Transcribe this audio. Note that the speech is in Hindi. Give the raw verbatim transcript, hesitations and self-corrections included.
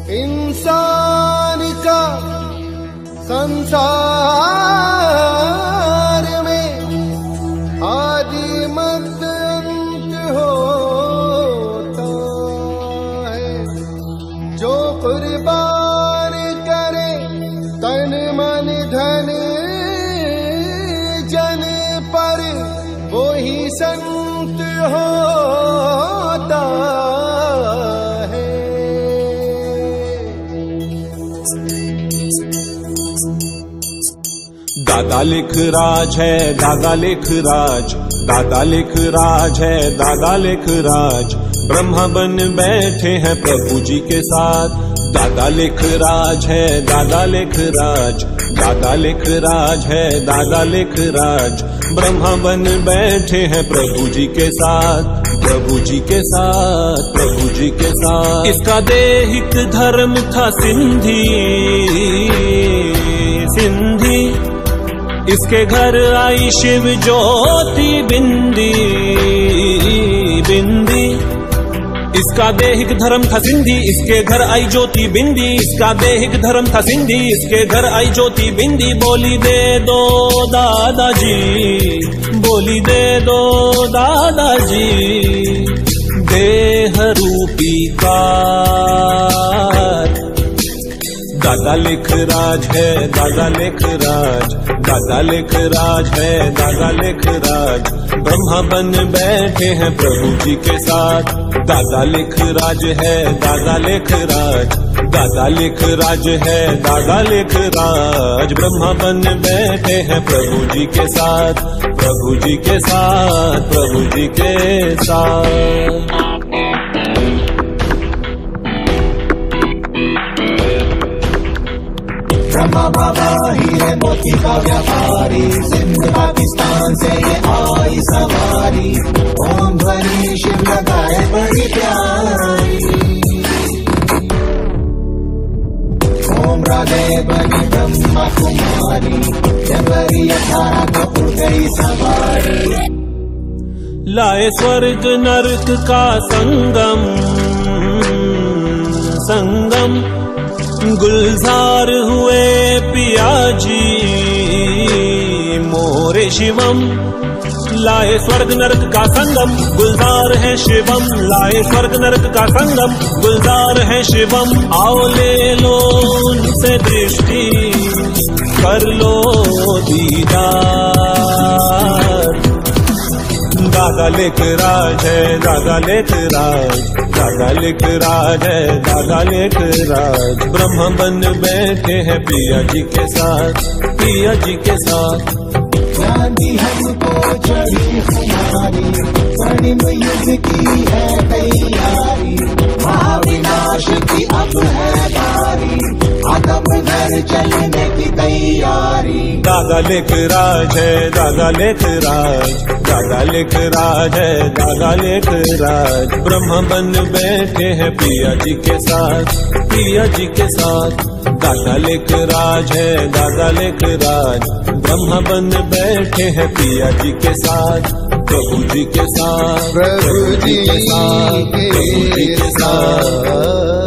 इंसान का संसार में आदि मत अंत होता है। जो कुर्बान करे तन मन धन जन पर, वो ही संत होता है। दादा लिख राज है, दादा लिख राज, दादा लिख राज है, दादा लिख राज। ब्रह्मा बन बैठे हैं प्रभु जी के साथ। दादा लिख राज है, दादा लिख राज, दादा लिख राज है, दादा लिख राज। ब्रह्मा बन बैठे हैं प्रभु जी के साथ, प्रभु जी के साथ, प्रभु जी के साथ। इसका दैहिक धर्म था सिंधी, सिंधी। इसके घर आई शिव ज्योति बिंदी, बिंदी। इसका दैहिक धर्म था सिंधी, इसके घर आई ज्योति बिंदी। इसका दैहिक धर्म था सिंधी, इसके घर आई ज्योति बिंदी। बोली दे दो दादाजी, बोली दे दो दादाजी। देह रूपी कार दादा लिख राज है, दादा लिख राज, दादा लिख राज है, दादा लिख राज। ब्रह्मा बन बैठे हैं प्रभु जी के साथ। दादा लिख राज है, दादा लिख राज, दादा लिख राज है, दादा लिख राज। ब्रह्मा बन बैठे हैं प्रभु जी के साथ, प्रभु जी के साथ, प्रभु जी के साथ। ब्रह्मा बाबा हीरे मोती का व्यापारी, सिंध पाकिस्तान से ये आई सवारी। ओम ध्वनि शिव लगाए बड़ी प्यारी। ओम राधे बनी ब्रह्मा कुमारी, जनवरी अठारह को उड़ गई सवारी। लाए स्वर्ग नरक का संगम, संगम। गुलजार हुए पिया जी मोरे शिवम। लाए स्वर्ग नरक का संगम, गुलजार है शिवम। लाए स्वर्ग नरक का संगम, गुलजार है शिवम। आओ ले लो उनसे दृष्टि, कर लो दीदार। दादा लिख राज है, दादा लिख राज, दादा लिख राज है, दादा लिख राज। ब्रह्मा बन बैठे हैं पिया जी के साथ, पिया जी के साथ। चांदी हमको चढ़ी हमारी, स्वर्णिम युग की है तैयारी। महाविनाश की अब है बारी, आदम घर चलने की तैयारी। दादा लिख राज है, दादा लिख राज, दादा लिख राज है, दादा लिख राज। ब्रह्मा बन बैठे हैं पिया जी के साथ, पिया जी के साथ। दादा लिख राज है, दादा लिख राज। ब्रह्मा बन बैठे हैं पिया जी के साथ, प्रभु जी के साथ, प्रभु जी के साथ।